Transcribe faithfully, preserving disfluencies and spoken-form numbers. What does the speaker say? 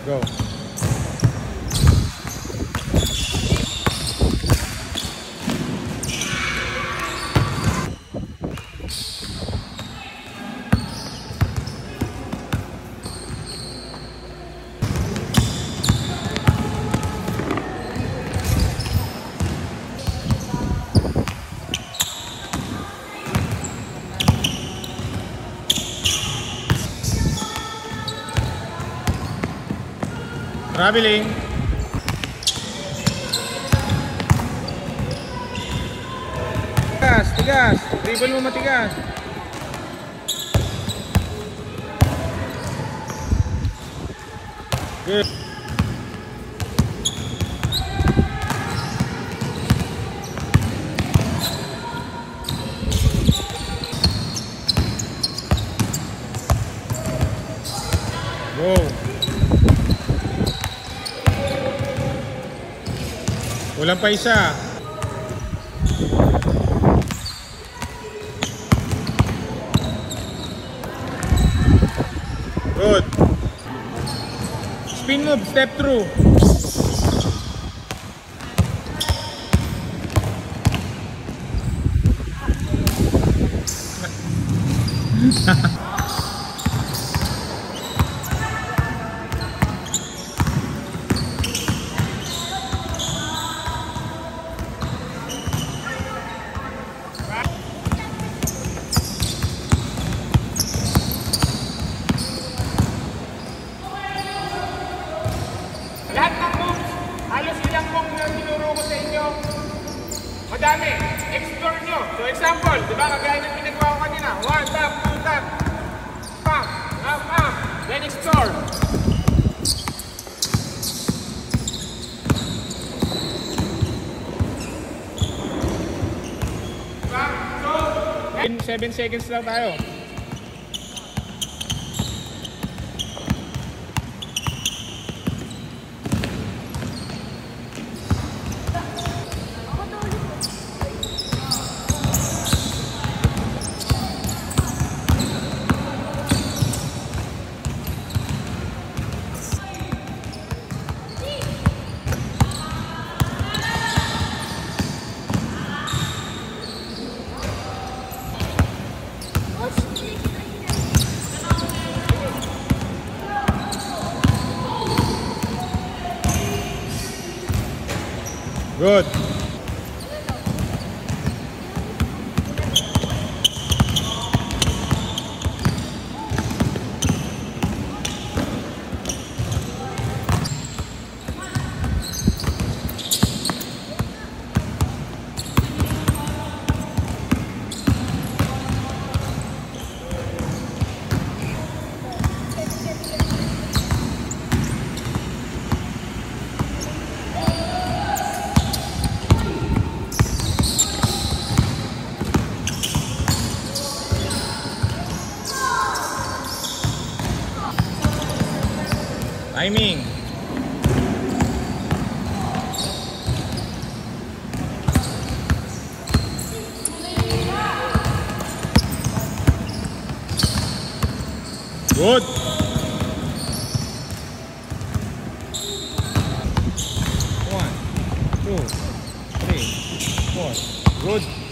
Go. Traveling. Tigas, tigas. Dribble mo matigas. Good. Go. Walang pa isa. Good. Spin move, step through. Lahat ng moves, halos ilang moves na tinuro ko sa inyo. Madami. Explore nyo. So example, di ba kagaya ng pinagawa ko kanina. One tap, two tap. Pam, pam, pam. Then explore. Diba? So, seven seconds lang tayo. Good. Timing. Good. One, two, three, four. Good.